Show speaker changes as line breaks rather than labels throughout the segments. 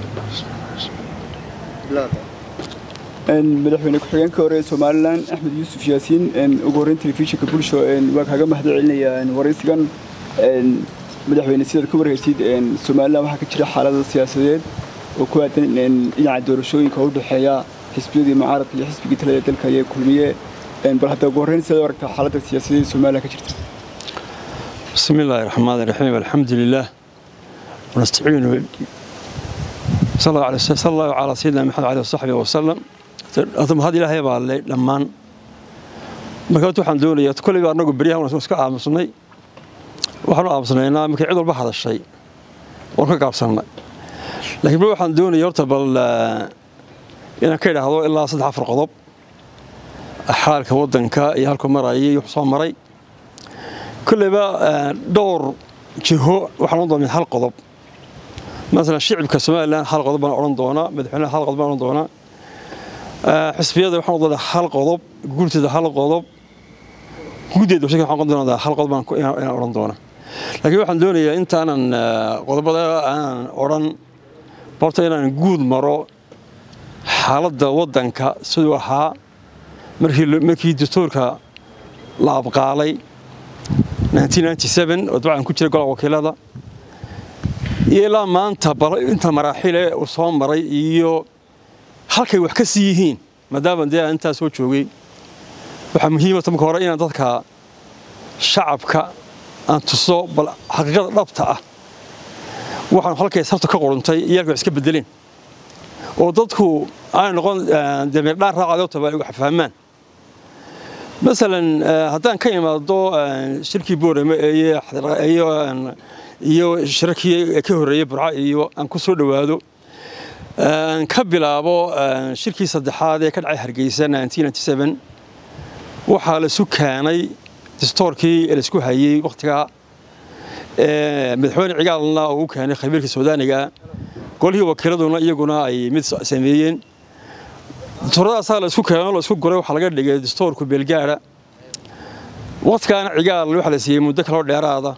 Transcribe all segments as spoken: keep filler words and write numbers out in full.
madaxweyne ku-xigeenka hore ee Somaliland Axmed Yuusuf Yaasiin ugu horeyn telefishinka bulsho waa kaaga mahadcelinaya waraysigan madaxweyne sida ku warhaysid Somaliland waxa ka jira xaalada siyaasadeed oo ku aadan dhinaca doorashooyinka u dhaxeeya xisbiyada mucaaradka iyo xisbiga talada dalka ay kulmiye bal hadda ugu horeyn sida warka xaalada siyaasadeed Somaliland ka jirta
bismillaahir rahmaanir rahiim alxamdulillah wa nastaciinu sallallahu alayhi wa sallam ala sayyidina Muhammad alayhi wa sahbihi wa sallam أثم هذه لا هي بالله لمان ما كنت وحنا دولية كل يوم نقول بريها ونسمع عامسني وحنا عامسني أنا ممكن عدل بحر الشيء ورك عامسنا لكن بروح وحنا دولية يرتبط يعني كذا هذا إلا صد عفر قضب حال كودن كا يهلكم مرأي يحصل مرأي كل بقى دور جهو وحنا نضمن من حال قضب مثلا الشعب كسماء الآن حال قضب أنا أرندونا مدحنا حال قضب أنا أرندونا حسبيada waxaan wada hal qodob guurtida hal qodob guudeed waxaan ka qodonada hal qodob baan inaan oran doona laakiin waxaan doonayaa intaanan qodobada aan oran barta inaan guud maro xaaladda wadanka sidoo ahaa markii markii dastuurka la abqaalay nineteen ninety-seven oo dabcan ku jira golaha wakiilada ilaa maanta inta maraaxil ee soo maray iyo halkay wax ka siihiin maadaama dee inta soo joogay waxa muhiim ah tamka hore in dadka shacabka aan tuso bal xaqiiqada dhabta ah waxaan halkay sabta ka qorantay iyaga iska bedeleen oo dadku ay noqon damir dhaan raacado tabay wax fahmaan مثلا haddaan ka imaado shirkii boorame ee iyo iyo shirkii ka horeeyay burca iyo aan ku soo dhawaado ka bilaabo shirkii saddexaad ee ka dhacay Hargeysa nineteen ninety-seven waxa la isu keenay dastuurkii la isku hayay waqtiga ee madaxweyne cigaalna uu keenay khabiirka Suudaaniga golihii wakiiladuna iyaguna ay mid sameeyeen dastuuradaas la isku keenay la isku goray waxa laga dhigay dastuurku Belgaara waqtigan cigaal waxa la siiyay muddo kala dheeraada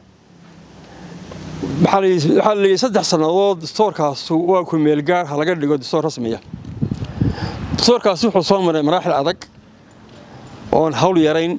waxa la saddex sanadood dastuurkaas waa ku meel gaar ah laga dhigo dastuur rasmi ah dastuurkaas wuxuu soo maray maraaxil adag oo hawl yarayn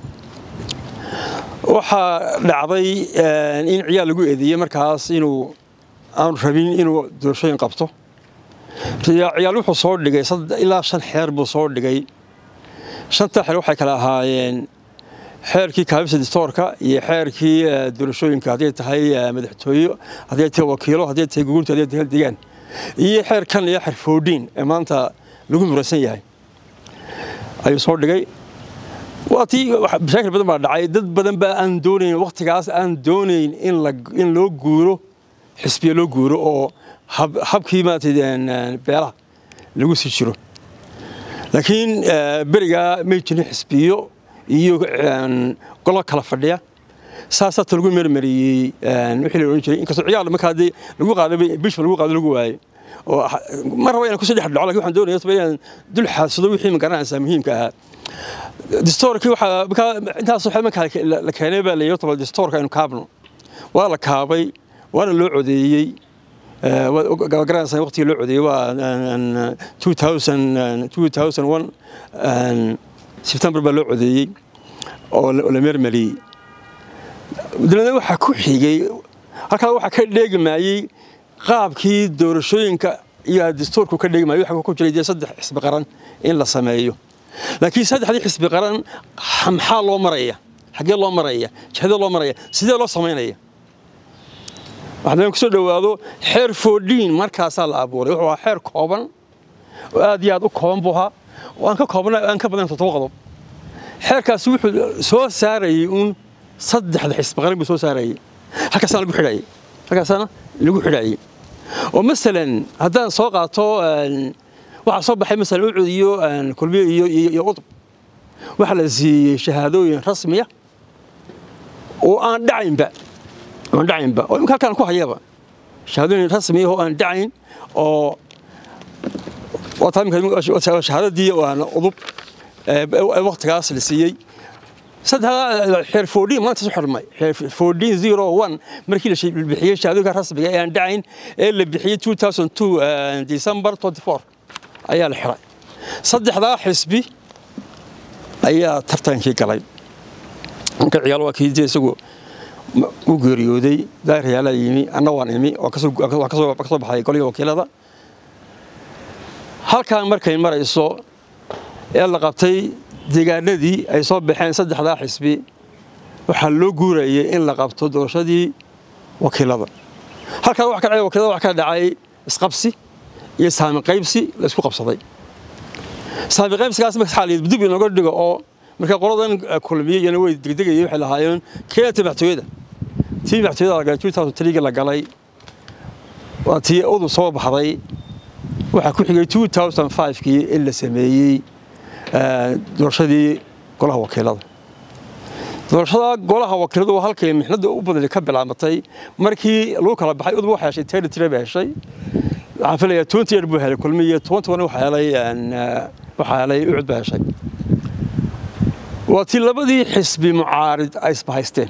waxa dhacday in ciyaal lagu eedeeyay markaas inuu aan rabin inuu doorashooyin qabto ciyaal wuxuu soo dhigay ilaa shan xeer buu soo dhigay shanta xeer waxay kala ahaayeen xeerkii kaabisa dastuurka iyo xeerkii doorashooyinka hadii tahay madaxtooyo hadii tahay wakiilo hadii tahay guurta hadii tahay deegaan iyo xeerkan iyo xirfoodin ee maanta lagu murasan yahay ayuu soo dhigay waqti bashakil badan baa dhacay dad badan baa aan doonayn waqtigaas aan doonayn in la in loo guuro xisbiyo loo guuro oo habkii maatideen beelaha lagu sii jiro laakiin bariga ma jirin xisbiyo iyo golo kala fadhiya saasat lagu meermariyay wixii la oran jiray in kasto ciyaal marka hadii lagu qaaday bish lagu qaaday lagu waayay oo mar raba inaan ku soo dhex dhaco laakiin waxaan doonayaa inaan dul xaasado wixii ma garanaysaa muhiimka ah dastuurkii waxa intaas waxa marka la keenay baa la yiraahdo dastuurka inuu kaabno waa la kaabay waana loo codeeyay waa garanaysaa waqtigii loo codeeyay waa two thousand one September baa loo codeeyay oo la meermariyay dadna waxa ku xigay halka waxa ka dheegmayay qaabkii doorashooyinka iyo dastuurku ka dheegmayay waxa ku jiray saddex xisbi qaran in la sameeyo laakiin saddexdii xisbi qaran maxaa loo maraya xagee loo maraya jihada loo maraya sidee loo sameeynaya waxaan ku soo dhawaado xeer fourteen markaas la abuuray wuxuu xeer kooban oo aad iyo aad u kooban buha waan ka koobnaa aan ka badan todoba qodob xeerkaas wuxuu soo saarayay un saddexda xisbi qaran buu soo saarayay halkaasna lagu xidhay halkaasna lagu xidhay oo midalan haddaan soo qaato waxa soo baxay midalan u cudiyo kulmiye iyo iyo udub waxa la siiyay shahaadooyin rasmi ah oo aan dhacaynba oo dhacaynba oo imka halkaan ku hayaba shahaadooyin rasmi ah oo aan dhacayn oo وطبعاً شهادتي وأنا أضب وقت قاس للسيء saddex xeer fourteen maanta soo xirmay xeer fourteen zero one markii la bixiyay shahaadada rasmiga ee aan dhacayn ee la bixiyay two thousand two December twenty-four ayaa la xiray saddexdaa xisbi ayaa tartankii galay marka ciyaal waa kii isagu u geeriyooday daaryaala yimi anna waan imi oo ka soo ka soo ka soo baxay goliga wakiilada halkaan markay marayso ee la qabtay deegaanadii ay soo baxeen saddexdaa xisbi waxa loo guurayay in la qabto doorashadii wakiilada halkaan wax ka dhacay wakiilada wax ka dhacay isqabsi iyo saami qaybsi la isku qabsaday saami qaybsigaas ma xaaliyad dib inooga dhigo oo marka qoladan kulmiye iyo way degdegayay waxa lahaayeen keeta baxtooyada tii baxtooyada laga two thousand three la galay waa tii udu soo baxday waxa ku xigay two thousand five kii in la sameeyay doorashadii golaha wakiilada doorashada golaha wakiilada waa halkay mixnada u badan ka bilaabatay markii loo kala baxay udu waxa heshay territory ba heshay waxaan filayaa twenty year buu helay kulmiye twenty-one waxa helay waxa helay ucud ba heshay waa tii labadii xisbi mucaarid ay isbahaysteen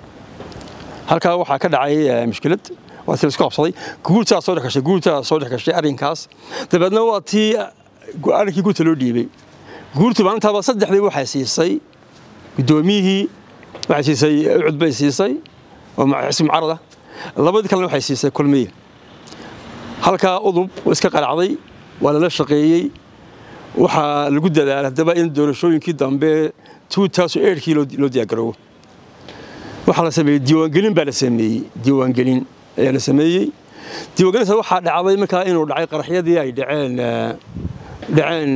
halka waxa ka dhacay mushkilad waa tii isku qabsaday guulta soo dhaxashay guulta soo dhaxashay arrinkaas dabadna waa tii go'aankii guulta loo dhiibay guurtu maanta ba saddexdii waxa siisay gudoomiyihii waxa siisay ucud bay siisay oo xisbi mucaarada labadii kale waxa siisay kulmiye halka udub iska qaracday wala la shaqeeyay waxa lagu dadaalay hadaba in doorashooyinkii dambe two thousand eight kii loo diyaargarowo waxa la sameeyay diiwaan gelin baa la sameeyay diiwaan gelin ayaa la sameeyay diiwaan gelinta waxa dhacday markaa inuu dhacay qaraxyadii ay dhaceen dhaceen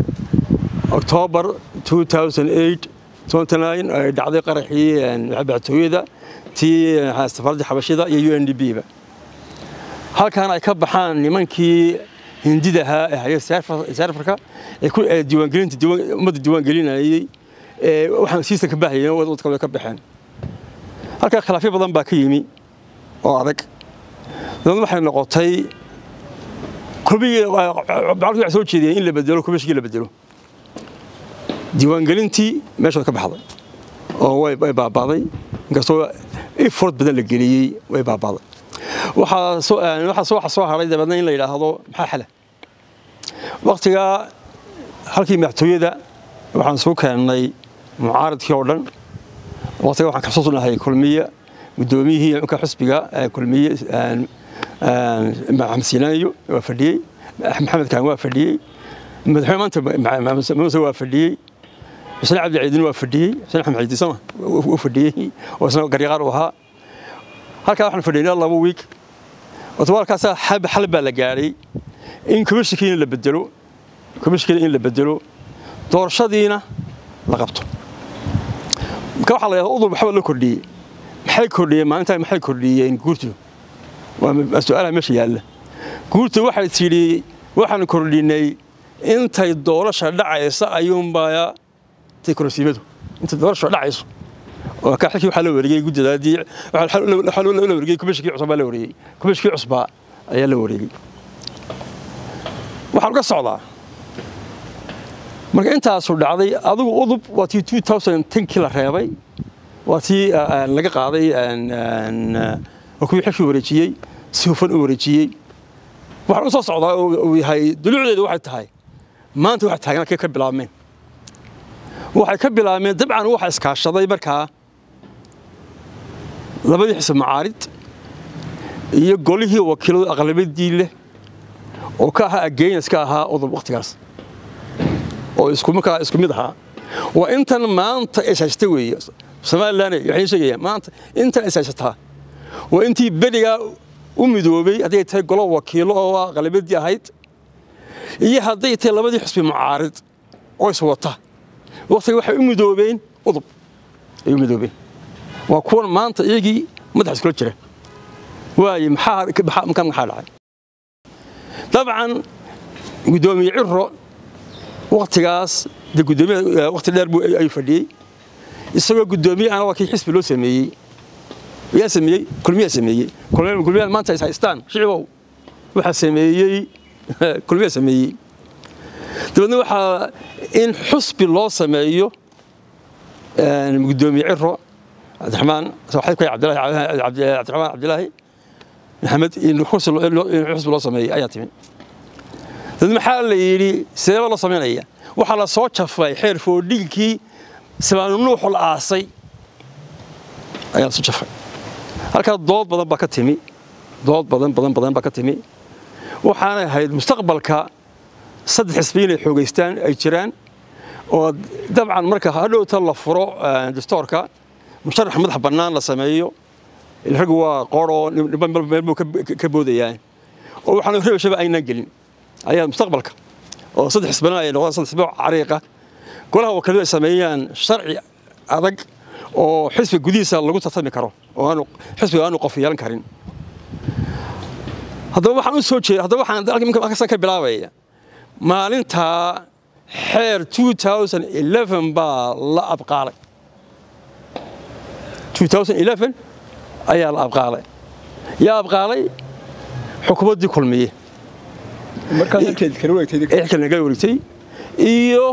October two thousand eight twenty-nine ay dhacday qaraxii baxtooyada tii safarada xabashida iyo U N D P ba halkaan ay ka baxaan nimankii hindidaha ee hayay Afrika ee ku diiwaan gelinta umada diiwaan gelinayay ee waxaan siisan ka baxayeen wadada ka baxeen halka khilaafyo badan baa ka yimi oo adag dad waxay noqotay kulmiye bacdu soo jeediyay in la bedelo kubashkii la bedelo diiwaan gelintii meesha ka baxday oo way baabaaday inkastoo effort badan la geliyay way baabaaday waxa soo waxa soo waxa soo haray dabadna in la yiraahdo maxaa xala waqtiga halkii madaxtooyada waxaan soo keenay mucaaradkii oo dhan waqtiga waxaan ka soo sunahay kulmiye gudoomiyihii ka xisbiga kulmiye maxamed Sinaayo waa fadhiyay maxamed kaan waa fadhiyay madaxweynaha maanta Muuse waa fadhiyay حسين عبد العزيز وافدي حسين أحمد عيدي سما وافدي وسنا قريقار وها هالكا إحنا فدينا الله ويك وتوارك كاسا حب حلبة لجاري إن كمشكين اللي بدلوا كمشكين اللي بدلوا دور شدينا لقبته كم حلا أوضل بحاول كردي محل كردي ما أنت محل كردي إن قلته والسؤال ماشي يلا قلت واحد سيري واحد كرديني أنت الدور شرع عيسى أيوم بايا تكون سيبته أنت الدور شرع عيسى وكحكي وحلو ورجي جود هذه حلو حلو لو ورجي كمشكي عصبة لو ورجي كمشكي عصبة أيا لو ورجي وحلقة صعدة marka inta soo dhacday adigu udub waati two thousand ten kila reebay waati laga qaaday aan oo ku xishii wareejiyay si hufan u wareejiyay waxa soo socdaa oo yahay dulucdeedu waxay tahay maanta waxa taagan ka bilaabmeen waxay ka bilaabmeen dabcan waxa iskaashaday markaa labadii xisab macaarid iyo golihii wakiilada aqlabiyadii leh oo ka ahaa against ka ahaa udub waqtigaas oo isku markaa isku mid aha waa intan maanta isaastay weeyo Soomaaliland waxay sheegayaan maanta inta isaastaa waa intii badiga u midoobay haday tahay golo wakiilo oo qalabadii ahayd iyo haday tahay labadii xisbi mucaarid oo is wata waqtiga waxay u midoobeen udub ay u midoobeen waa kuwan maanta iyagii madax isku jira waay maxaa kan maxaa dhacay dabcan gudoomiye cirro waqtigaas de gudoomiye waqti dheer buu ay fadhiyay isagoo gudoomiye aan wakiil xisbi loo sameeyay yaa sameeyay kulmiye sameeyay kulmiye kulmiye maanta ay haystaan shicibow waxa sameeyay kulmiye sameeyay dabadna waxa in xisbi loo sameeyo قدومي عرو عبد الرحمن صاحبك عبد الله عبد الرحمن عبد الله محمد إنه حسب حسب الله سمي آيات من هذا محل يري سيد الله سمينا وحلا صوت شفاي حير فوديكي سواء نوح العاصي أيام صوت شفاي هالكا ضوض بدن بكتمي ضوض بدن بدن بدن بكتمي وحنا هاي المستقبل كا صد حسبين الحوجستان أي جيران وطبعا مركز هذا تلا فروع دستور كا مشرح مذهب بنان لسمايو الحقوة قارو نبى نبى كبودة يعني وحنا نخرب شباب أي نقل أيام مستقبلك وصد حسبنا اللي هو صد حسبه عريقة كلها وكذا سميان شرعي أدق وحسب جديسة اللي قلت تصمي كرو وأنا حسب أنا قفيان كرين هذا واحد من سوتشي هذا واحد ممكن أكثر كبلاوية ما لنتها حير ألفين وإحدى عشر با لا أبقى لك ألفين وإحدى عشر أيها لا أبقى لي يا أبقى لي حكومة دي كل مية
مركز كذي كروي كذي
إيه كنا جاي تي إيوه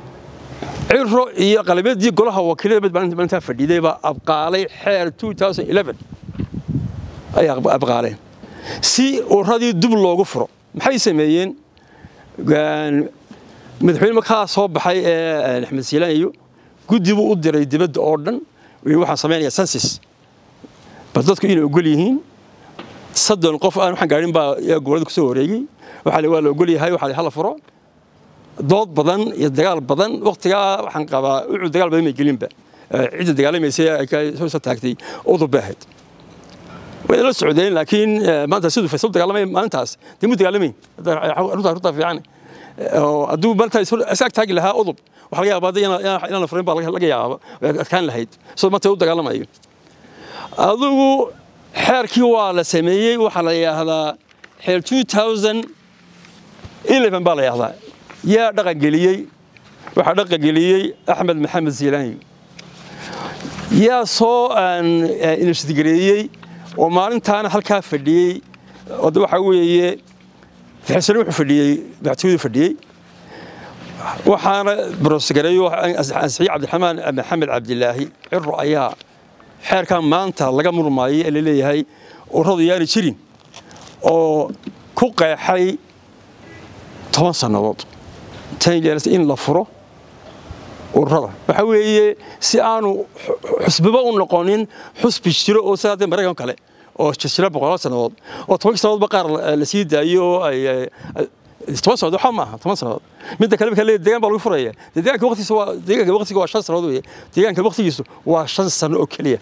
عرفوا إيه قلبت دي كلها وكيلة بد بنت بنتها فدي ده بقى أبقى لي حير ألفين وإحدى عشر أيها أبقى لي سي وهذه دبل لوجو فرو محي سميين كان مدحين مكان صوب حي أحمد سيلان إيوه قد يبغوا قدر يدبد أوردن ويروح صميان يسنسس بس dadku inay ogol yihiin soddon qof aan waxaan gaarin baa gobolada ku soo wareegay waxa la waa la ogol yahay waxa la hal furo dood badan iyo dagaal badan waqtiga waxaan qabaa wuxuu dagaal badan ma gelin ba cid dagaalamaysa ay ka soo taagtay oo baahed way la socdeen laakiin maanta sidoo faysal dagaalamay maalintaas dimu dagaalamay runta runta fiican oo aduu maanta asaag taagi lahaa udub waxa laga yaabaa inaan fariin baa laga yaabaa kan lahayd soo maanta uu dagaalamayo adigu xeerkii waa la sameeyay waxa la yiraahdaa xeer ألفين وإحدى عشر baa la yiraahdaa yaa dhaqan geliyay waxa dhaqan geliyay Axmed Maxamed Ziilaani yaa soo aan inishtigareeyay oo maalintaana halka fadhiyay oo waxa weeye xisaan wuxuu fadhiyay bactiidu fadhiyay waxaana brosgareeyo Asxii Cabdiraxmaan Maxamed Cabdilaahi cirro ayaa حير كان مانتا لقى مرماي اللي ليه هاي ورضي يعني شيرين أو كوقع حي ثمان سنوات تاني جالس إن لفرة ورضا بحوي سيانو حسب بقى القوانين حسب الشراء أو سادة مريكان كله أو الشراء بقى سنوات أو ثمان سنوات بقى لسيد أيوه أي ثمان سنوات حماها ثمان سنوات من ده كلام كله ديان بالوفرية ديان كوقتي سوا ديان كوقتي سوا شخص سنوات ديان كوقتي يسوا وشخص سنة أوكلية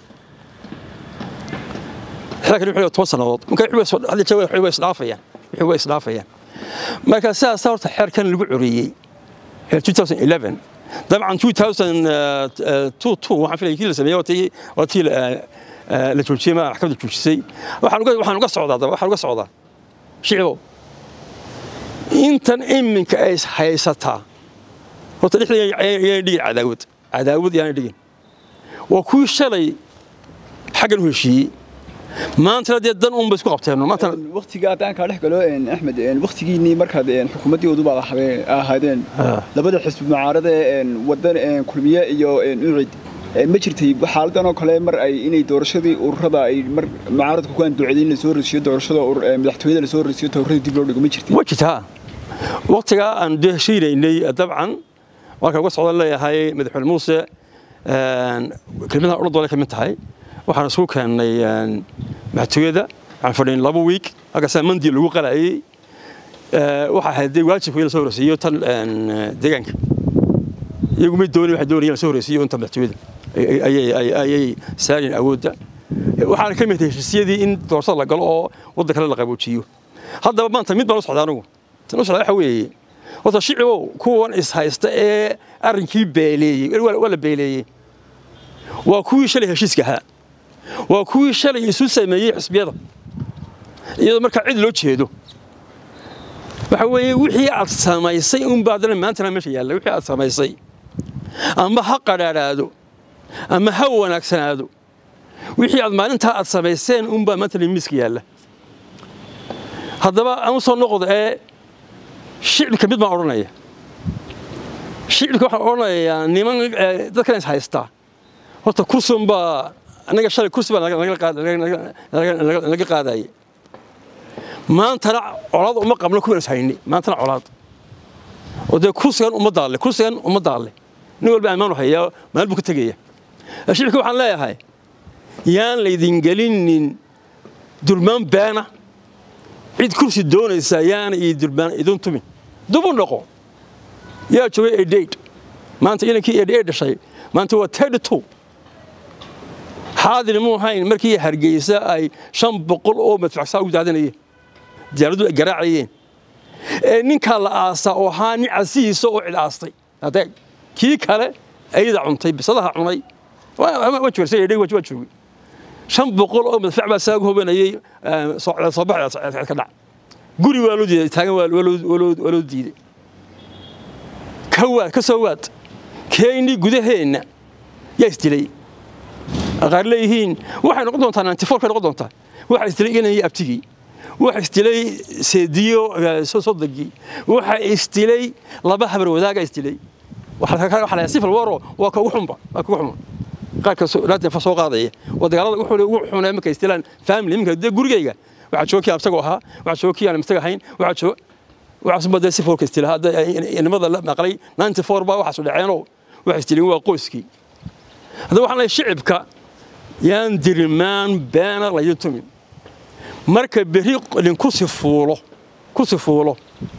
لكن يحيى ثمان سنوات ممكن يحيى هذا شيء يحيى إسلافه يعني يحيى إسلافه يعني ما كان سا صارت حير كان الجعرية حير ألفين وإحدى عشر طبعا ألفين واثنين واحد في الكيل سميه وتي وتي لتوشي ما حكمت التوشي وحنقص وحنقص عضا وحنقص عضا شعبه intan iminka ay haysataa horta dhixda ay dhigin cadaawad cadaawad yani dhigin waa ku shalay xagan heshiiyay maanta dan uun bas ku qabteen maanta
waqtiga aan ka dhex galo in Axmed in waqtigiini markaad in xukuumadii udu baa ahaadeen labada xisbi mucaarada in wadan in kulmiye iyo in ucid ma jirtay xaaladan oo kale mar ay inay doorashadii ururada ay mar mucaaradku ku aan duceeyeen soo risiyo doorashada madaxtooyada la soo risiyo doorashada dib loo dhigo ma jirtay
wajtaa waqtiga aan dehshiireynay dabcan waxa uga socda leeyahay madaxweyne Muuse een kelmada ururada wala kamid tahay waxaan isku keenay madaxtooyada aan fadhiin laba week aga saamandii lagu qalayay waxa haday waajibku in soo risiyo tan deegaanka iyagu ma doonay waxa doonayaan soo risiyo inta madaxtooyada ay ay ay saarin awooda waxaan ka mid heshiisyadii in doorashada la galo oo wadda kale la qaboojiyo haddaba maanta mid baan u socdaa anigu tan u socdaa waxa weeye wada shicibo kuwan is haysta ee arrinkii beeleeyay wala beeleeyay waa kuwii shalay heshiiska ahaa waa kuwii shalay isu sameeyay xisbiyada iyadoo marka cid loo jeedo waxa weeye wixii aad samaysay un baadana maanta meesha yaalla wixii aad samaysay ama ha qaraaraado ama ha wanaagsanaado wixii aad maalinta aad samayseen un baa maanta miiska yaalla haddaba aan soo noqdo ee shicibka mid ma oranaya shicibka waxa oranaya niman dadkan is haysta horta kursun baa anaga shalay kursi baa laga laga qaaday maantana colaad uma qabno ku hayni maantana colaad oo de kursigan uma daale kursigan uma daale nin walba amaan haya meel buu ka tagaya ashirku waxaan leeyahay yaan leedin galinin dulmaan baana cid kursi doonaysa yaan ii dulmaan idin tumin dubu noqo yaa joogay ee date maanta inankii ee dhashay maanta waa thirty-two حاضر مو هاين مركي هرجيسة أي شن بقول أو متفعسا وجدانية جالدو جراعيين نين كلا أسا أو هاني عسيس أو العصي هذا كي كلا أيضا عنطي بصراحة عني وجه سيء ليه وجه وجه شن بقول أو متفع بس هو بني صباح كذا قولي ولودي تاني ولود ولود ولودي كوات كسوات كيني جودهين يستلي غير ليهين واحد نقدون تانا انتفور كان نقدون تان واحد استلي إنه يبتجي واحد استلي سيديو صدقي واحد استلي لبها بروداق استلي واحد كان واحد يصيف الورو وكوحمبا وكوحم قال كسو لا تنفسوا قاضية ودقالات وحول وحنا مك استلان فاملي مك ده جورجيجا واحد شوكي أبتجوها واحد شوكي أنا مستجهين واحد شو واحد سبب ده سيفور كاستلي هذا يعني ماذا لا نقلي نانتفور با واحد سود عينه واحد استلي هو قوسكي هذا واحد الشعب ك يان درمان بين لا يتمين مركب بريق لنكسي فوله كسي فوله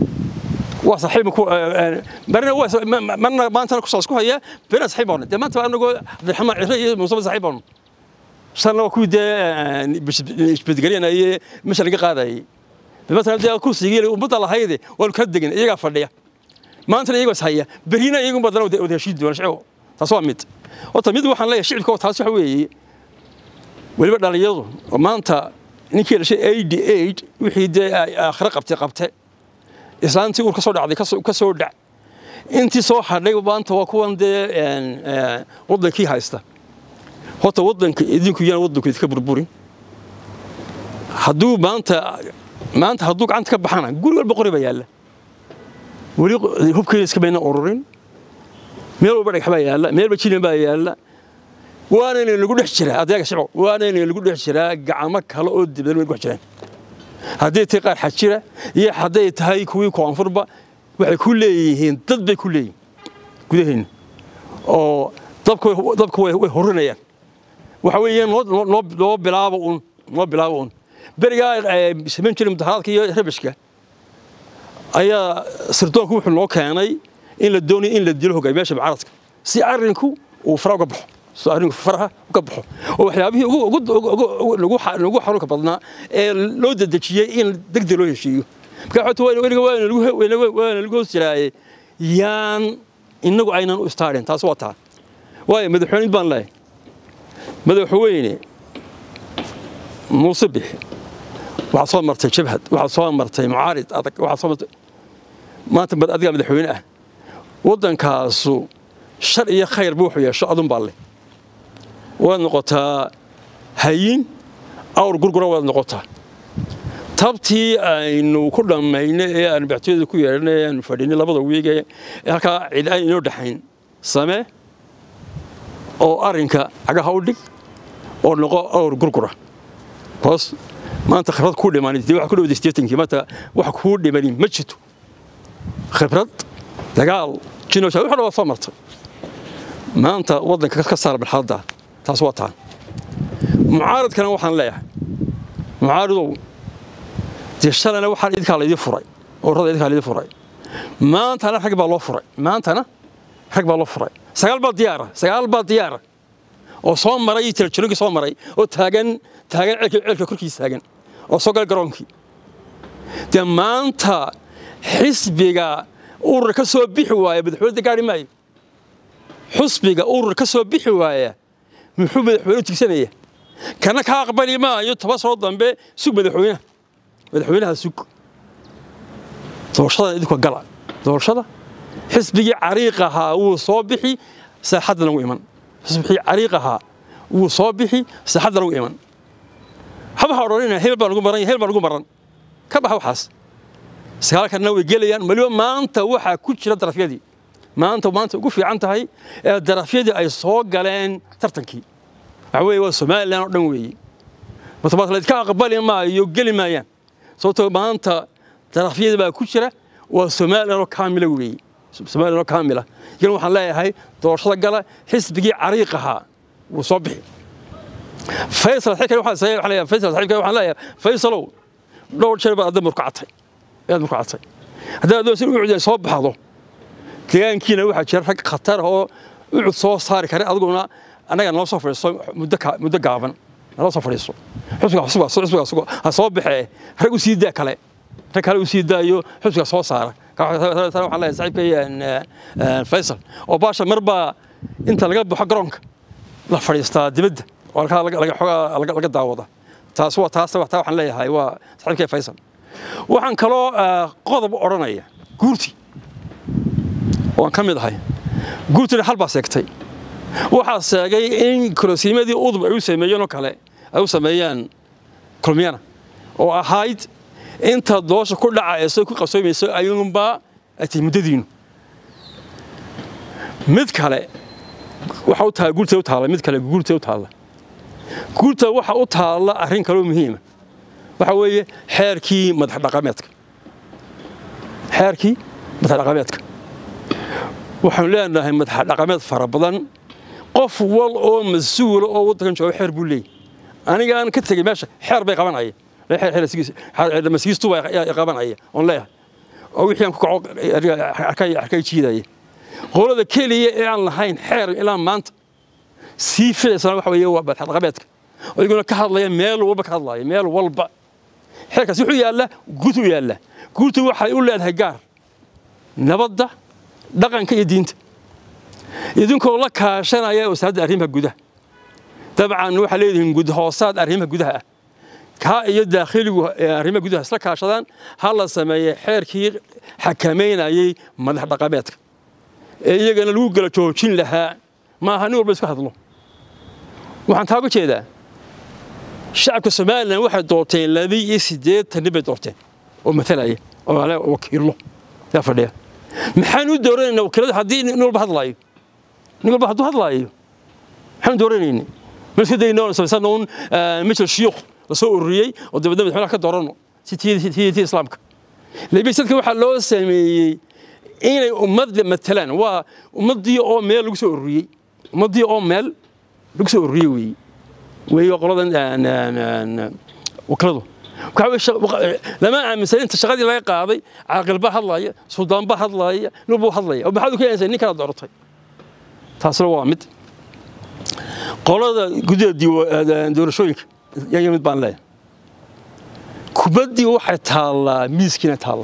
وصاحب كو برنا هو من ما انت كساس كو هيا بين صاحبنا ده ما انت انا نقول عبد الرحمن عري مصطفى صاحبنا صار كو ده باش بدقرينا هي مش لقى قاداي مثلا ده كرسي يجي وبطل هيدي والكدغن iyaga fadhiya maanta iyaga haya berina iyagu badana wada heshiid doon shacab taasoo mid oo mid waxaan leeyahay shicibka taas waxa weeye waliba dhalinyaradu maanta ninkii dhashay eighty-eight wixii de aakhira qabtay qabtay islaantii uu ka soo dhacday ka soo dhac intii soo hadhay maanta waa kuwan de wadankii haysta hota wadanka idinku yaan wadanku idinka burburin hadduu maanta maanta hadduu gacanta ka baxana guri walba qori baa yaala wali hubkii iska bayna ururin meel walba dhagax baa yaala meel bajilin baa yaala waana in lagu dhex jiraa adeega shaqo waana in lagu dhex jiraa gacmo kale oo dibadda lagu dhex jiraan haddii tay qaar xajira iyo haddii tahay kuwii koonfurba waxay ku leeyihiin dad bay ku leeyihiin gudaheena oo dabka dabka way horinayaan waxa weeyaan loo loo bilaabo un loo bilaabo un beriga sameyn jiray mudaharaadka iyo rabashka ayaa sirdoonku wuxuu loo keenay in la doonayo in la dilo hogaamiyaasha mucaaradka si arrinku uu faraga baxo soo arrinku faraha ka baxo oo waxyaabihii ugu lagu lagu xarunka badnaa ee loo dadajiyay in degdeg loo heshiiyo marka xogta waa weliga waa lagu waa lagu hoosjiraayay yaan inagu aynan u istaarin taas waa taa way madaxweyne baan leeyahay madaxweyne muusabix waxa soo martay jabhad waxa soo martay mucaarid adag waxa soo martay maanta bad adiga madaxweyne ah wadankaasu shar iyo khayr buu yeesho adun baa leh waad noqotaa hayin awr gurgura waad noqotaa tabtii aynu ku dhamaynay ee aan bacteeda ku yeeranay aan fadhinay labada wiiga ee halka cid ay inoo dhaxayn samee oo arinka aga hawdhig oo noqo awr gurgura bas maanta khibrad ku dhimanay wax ku dhawday sideetan maanta wax ku dhimanay ma jirto khibrad dagaal jino soo waxa soo martay maanta wadanka ka saar bilxada taas waa taan mucaaradkana waxaan leeyahay mucaaradow jeeshalana waxaan idinka la idin furay oo rada idinka la idin furay maanta rag baa loo furay maantana rag baa loo furay sagaal baa diyaar sagaal baa diyaar oo soo maray tirjirigi soo maray oo taagan taagan cilka korkiisa taagan oo soo gal garoonkii de maanta xisbiga urur ka soo bixi waaya madaxweynaha gaari maayo xisbiga urur ka soo bixi waaya muxuu madaxweynuhu tigsanaya kana ka aqbali maayo toban sano dambe sug madaxweynaha madaxweynaha sug doorashada idinku gala doorashada xisbigii cariiqaha uu soo bixi saaxadda lagu iman xisbigii cariiqaha uu soo bixi saaxadda lagu iman habaha ororina heel baan ugu maran heel baan ugu maran ka bax waxaas sagaalkana way gelayaan maliyo maanta waxa ku jira darafyadii maanta maanta ugu fiican tahay ee darafyadii ay soo galeen tartankii waxa weeye waa Soomaaliland oo dhan weeye matbaad la iska aqbali maayo geli maayaan sababtoo maanta darafyadii baa ku jira waa Soomaaliland oo kaamil weeye Soomaaliland oo kaamil yaan waxaan leeyahay doorashada gala xisbigii cariiqaha wuu soo bixi Faysal xikay waxa say waxa leeyahay Faysal xikay waxa leeyahay Faysalow dhowr jeer baad damar ku catay aad ku catay hadaa doon si uu soo baxdo deegaankiina waxa jira rag khatar oo uu soo saari kara adiguna anaga noo soo fariiso muddo muddo gaaban noo soo fariiso xusbiga xusbiga xusbiga xusbiga ha soo baxee rag u sii daa kale rag kale u sii daayo xusbiga soo saara waxa leeyahay saaxiibkay Faysal oo baasha marba inta laga baxo garoonka la fariistaa dibadda oo laga laga daawada taas waa taas waxaan leeyahay waa saaxiibkay Faysal waxaan kaloo qodob oranaya guurti waan ka mid ahay guurtida hal baa seegtay waxa seegay in kursiimadii udub ay u sameeyeen oo kale ay u sameeyaan kulmiyana oo ahayd inta doosha ku dhacayso ku qabsoomayso ayuunba ati muddadiinu mid kale waxa uu tahay guurta u taala mid kale guurta u taala guurta waxa u taala arrin kale oo muhiim ah waxa weeye xeerkii madax dhaqameedka xeerkii madax dhaqameedka waxaan leenahay madax dhaqameed fara badan qof wal oo mas'uul oo wadankan jooga xeer buu leeyahay aniga aan ka tagay meesha xeer bay qabanayeen xeer xeer sigiis xeer mas'iistu way qabanayeen on leeyahay oo wixii aan ku kaco arkay arkay jiiday qolada kaliya ee aan lahayn xeer ilaa maanta si fiican waxa weeye waa madax dhaqameedka oo iguna ka hadlaya meel walba ka hadlaya meel walba xeerkaasi wuxuu yaala guutu yaala guutu waxay u leedahay gaar nabadda dhaqanka iyo diinta idinkoo la kaashanaya wasaaradda arrimaha gudaha dabcan waxa leeyihiin gud hoosaad arrimaha gudaha ka iyo dakhiligu arrimaha gudaha isla kaashadaan hal la sameeyay xeerkii xakameynayay madax dhaqameedka ee iyagana lagu gala joojin lahaa ma aha nin walba isku hadlo waxaan taa uga jeedaa shacabka Soomaaliland waxay doorteen laba iyo siddeetan bay doorteen oo mathalaya oo ala wakiilo yaa fadhiya maxaan u dooranayna wakiilada hadii nin walba hadlaayo nin walba haduu hadlaayo maxaan dooranayna mas'uuliyadna oo sababsan mid shiyuq la soo ururiyay oo dibadda madaxweynaha ka doorano si tii islaamka leebisadka waxa loo sameeyay inay ummad matalan waa ummadii oo meel lagu soo ururiyay ummadii oo meel lagu soo ururiyay weeyo qoladan aan wakiladu lama aaminsan inta shaqadii laga qaaday caaqil ba hadlaya suldaan ba hadlaya nubu hadlaya oo baxadu ka yeesay ninka doortay taasna waa mid qolada guddiga doorashooyinka yaa mid baan leeyahay kubadii waxay taalaa miiskina taala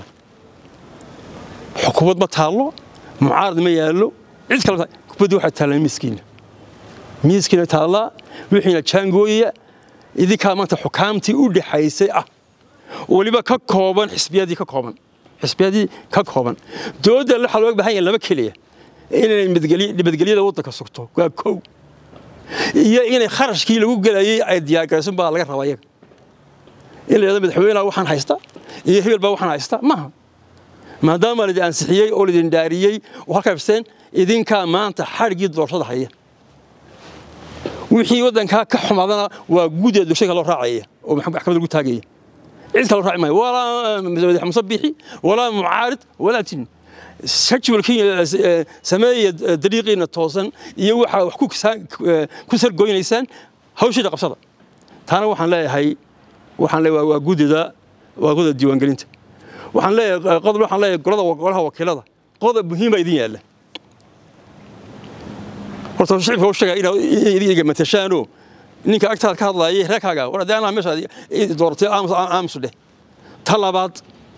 xukuumad ma taalo mucaarad ma yaalo cid kale kubadii waxay taalaa miiskina miiskina taala wixina jaangooya idinka maanta xukaamtii u dhaxaysay ah waliba ka kooban xisbiyadii ka kooban xisbiyadii ka kooban dooda la xalwag baahan laba kaliya inay midgaliye dibadgaliyada wadanka sugto waa koow iyo inay kharashkii lagu galayay ay diyaar garaysan baa laga rabaa iyaga in la madaxweynaha waxaan haysta iyo hebel baa waxaan haysta maaha maadaama la ansixiyay oo la daariyay waxa ka fseen idinka maanta xarigii doorashada haya wixii wadanka ka xumaadana waa gudaha dugsiga loo raacay oo maxkamadda lagu taagay cid kale raacay ma wala madax musabixi wala mucaarid wala tin sajwalkii sameeyay dariiqina toosan iyo waxa wax ku ku sar goynaysaan hawshida qabsada taana waxaan leeyahay waxaan leeyahay waa gudaha waa gudaha diiwaan gelinta waxaan leeyahay qodob waxaan leeyahay golada golaha wakiilada qodob muhiim ah idin yaala horta shicibka uu sheegay inay idiga matashaano ninka agtaad ka hadlayay reekaaga waradeena meesha doortay aamus leh talabaad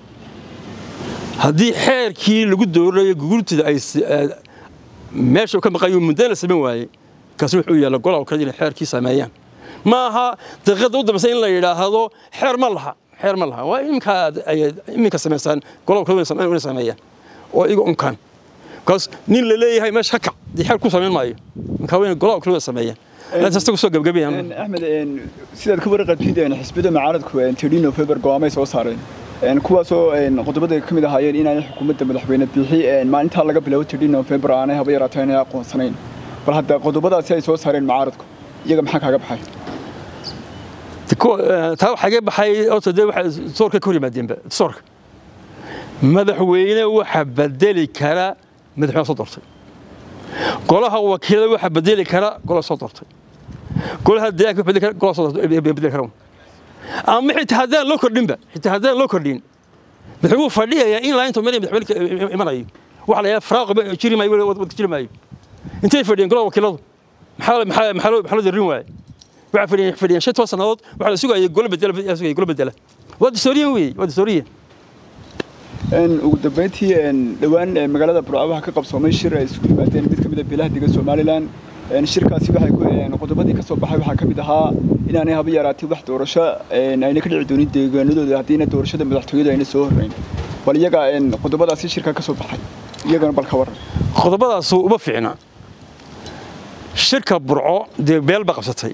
hadii xeerkii lagu doorayo gurtida ay meesha ka maqayo muddo la sameyn waayay kaas wuxuu yaala golaha kale in xeerkii sameeyaan ma aha daqiiqada u dambaysa in la yiraahdo xeer ma laha xeer ma laha waa imka imka sameeysan golaha kale in sameeyaan oo igu unkan kaas nin la leeyahay meesha ka di xeer ku sameyn maayo marka weyn golaha kale sameeyaan la tastagu soo gabagabiyaan
Ahmed sidaad ku warqabtid in xisbida mucaaradku thirteen November go'aamay soo saareen een kuwaasoo een qodobada ka mid ahaayeen inay xukuumadda madaxweyne bixi een maalinta laga bilaabo thirteen November aanay haba yaraateen ay aqoonsanayn bal hadda qodobadaasi ay soo saareen mucaaradku iyaga maxaa kaaga baxay
taa waxa ka baxay oo tade waxa soorka ku yimaadeen soorka madaxweyne waxa bedeli kara madaxweyne soo doortay golaha wakiilada waxa bedeli kara golaha soo doortay golaha deegaanka bedeli kara golaha soo doortay bedeli kara ama xitaa hadaan loo kordhinba xitaa hadaan loo kordhin madaxweyne fadhiya in la inta meel madaxweyne imanayo waxa la yahay faraaq jiri maayo wada jiri maayo intay fadhiyeen golaha wakiiladu maxaa maxaa maxaa maxaa darin waay waxa fadhiyeen fadhiyeen shan sanadood waxa la sugayay gol bedel sugayay gol bedela wada sooriyan weey wada sooriyan
een ugu dambeyntii een dhawaan magaalada Burco ka qabsoomay shir ay isku yimaadeen mid kamid ah beelaha deegaanka Soomaaliland een shirkaasi waxay ku een qodobadii ka soo baxay waxa kamid ahaa inaanay haba yaraatay wax doorasho een ayna ka dhici doonin deegaanadooda hadii doorashada madaxtooyada ayna soo horeyn bal iyaga een qodobadaasi shirka ka soo baxay iyagana bal ka waran
qodobadaas uma fiicna shirka Burco de beel ba qabsatay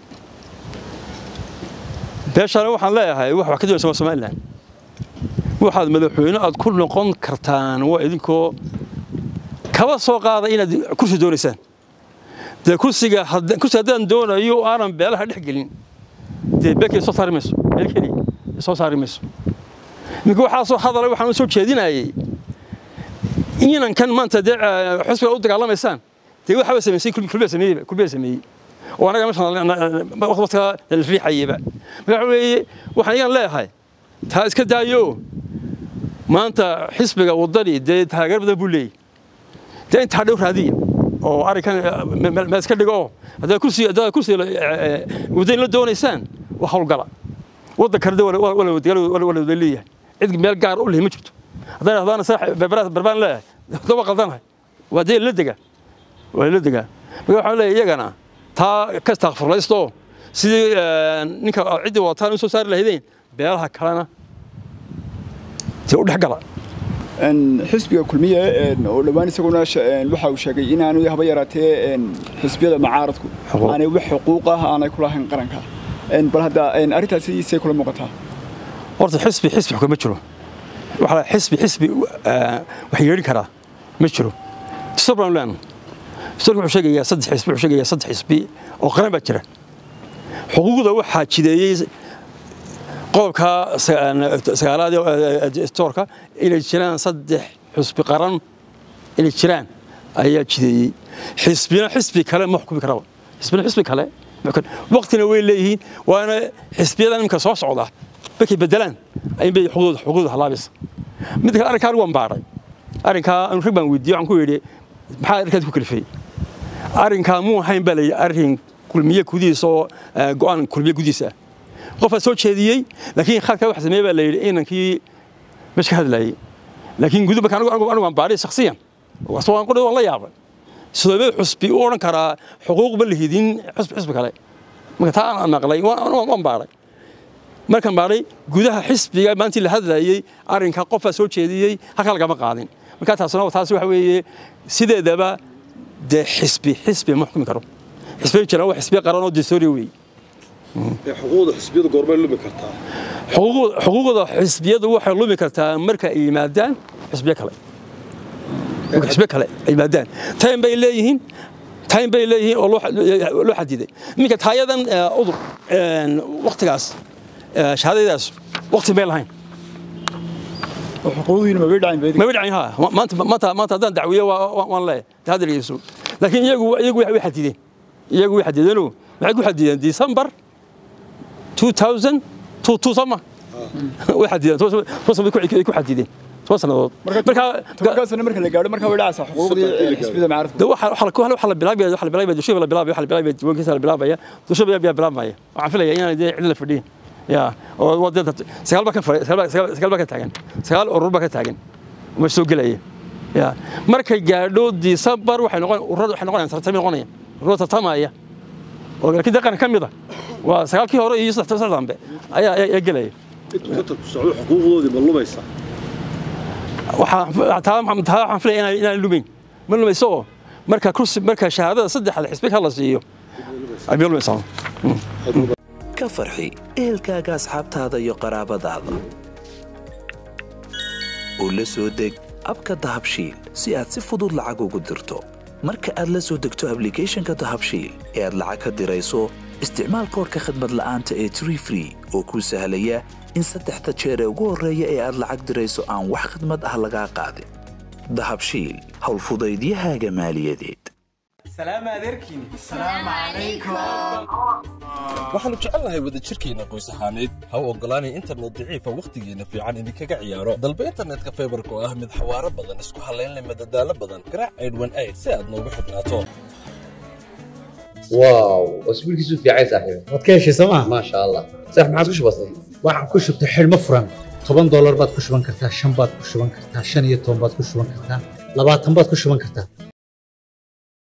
beeshana waxaan leeyahay wax wax ka doonaysa Soomaaliland waxaad madaxweyne aad ku noqon kartaan waa idinkoo kaba soo qaada inaad kursi doonaysaan de kursiga hadda kursi hadaan doonayo aanan beelaha dhex gelin de beekay soo saarimayso beelkii soo saarimayso mid waxa soo hadalay waxaan soo jeedinayay inaan kan maanta de xisbiga u dagaalamaysan de waxa sameeyay kulbiga sameeyay kulbiga sameeyay oo anaga ma waqtiga la riixayba waxa weeye waxaan iyan leeyahay taa iska daayo maanta xisbiga wadani de taageer badan buu leeyahay de inta hadhow raadiya oo arikan ma iska dhigo hada kursi hada kursi wadani la doonaysaan wax hawl gala wada karda wala wala wala wala leeyahay cid meel gaar u leeyahay ma jirto hadana hadana saax barbaan barbaan leeyahay daba qaldanahay wadii la diga waa la diga waxa leeyahay iyagana taa ka istaghfirlaysto sidii ninka cid wataan soo saar lahaydeen beelaha kalena si u dhaxgala
een xisbiga kulmiye een oo dhawaan isaguna waxa uu sheegay in aanu haba yaraatee een xisbiyada mucaaradku aanay wax xuquuq ah aanay ku lahayn qaranka een bal hadda een arintaasi isay kula muuqataa
horta xisbi xisbi kuma jiro waxa xisbi xisbi wax yeeli kara ma jiro Soomaaliland soo wuxuu sheegay saddex xisbi wuxuu sheegay saddex xisbi oo qaran ba jira xuquuqda waxa jideeyay qolka sagaalaad ee stoorka inay jiraan saddex xisbi qaran inay jiraan ayaa jideeyay xisbina xisbi kale ma xukumi karo xisbina xisbi kale waqtina way leeyihiin waana xisbiyadan imka soo socda bakay bedelaan ay bay xuquuq xuquuq halaabis mid kale arkaan waan baaray arrinka aan rag baan weydiiyay aan ku yiri maxaa arkaad ku kalifay arrinka muu hayn balay arrin kulmiye gudiisa oo go'aan kulmiye gudiisa qof soo jeediyay laakiin xalka wax sameeyay baa la yiri inankii مش كهذا لكن جودو بكانوا أنا أنا عم بعرف شخصيا وأصلاً قلت والله يابا سبب حسبي أورن كرا حقوق بالهدين حسب حسب كله ما كتاع أنا قلي وأنا ما بعرف ما كان بعرف جودها حسبي ما أنت لهذا يي أرين كقفة سوتش يي هكذا جماعة قاعدين ما كانت تصنع وتحسوا حوي سيد دبا ده حسبي حسبي محكم كرو حسبي كنا حسبي قرانو دستوري وي
حقوق حسبية قربان لومي كرتا
حقوق حقوق حسبية وح لومي كرتا مركا إيمادان حسبية كله حسبية كله إيمادان تايم بيلاقيهن تايم بيلاقيهن والله لو حديده ميك تايدن أضر وقت جاس شهادة جاس وقت بيلهين
حقوقي ما بيدعين بيدي
ما بيدعين ها ما أنت ما أنت ما أنت دان دعوية والله هذا اللي يسوي لكن يجوا يجوا يحددين يجوا يحددينه معك يحددين ديسمبر ألفين تو تو سما واحد توصل توصل يكون يكون حديدين توصل
مركا مركا سنة مركا اللي قالوا مركا ولا عسى حقوقي حسبي ما عرفت
ده حل كله حل بلابي حل بلابي شو ولا بلابي حل بلابي وين كسر بلابي شو بيا بلابي معي عارف لي يعني دي عدل فردين يا ودت سهل بك سهل سهل بك تاجن سهل أوروبا كتاجن مش سوق ليه يا مركا قالوا ديسمبر وحنقول ورد حنقول سنتين غنية رد تماية وكذا كان كم يضع وسأل كي هو يصلح تصل عنبه أي أي جلي.
كتر سعود حقوقه دي بالله ما يصح.
وح تعال تعال حنفلي أنا أنا اللومين من اللي يسوى مركز كروس مركز شهادة صدق على حسبك الله زيه. أبي الله يسامح.
كفرحي إلك أصحاب هذا يقرب هذا. oo la soo deg abka dahabshiil si aad si fudud lacag ugu dirto marka aad la soo degto applicationka dahabshiil ee aad lacag ka dirayso isticmaal koodhka khidmad la'aanta ee tree free oo kuu sahlaya in saddexda jeer ee ugu horreeya ee aad lacag dirayso aan wax khidmad ah lagaa qaadin dahabshiil howlfudaydiyahaaga maaliyadeed
سلام عليكم السلام عليكم
waxaanu jecelnahay wada jirkeena qoys ahaaneed ha u ogolaanay internet daciifa waqtigeena fiican idinkaga ciyaaro dalba internetka fiberka oo ah mid xawaaro badan isku halayn leh madadaalo badan garaac eight one eight si aad noogu xidhnaato
واو اسبوع كيسو في عايز صاحبي
wadkeeshi soomaa
ما شاء الله صح ما عادش بسيط
waxaan ku shubtay xilmo furan toban dollar baad ku shuban kartaa shan baad ku shuban kartaa shan iyo toban baad ku shuban kartaa labaatan baad ku shuban kartaa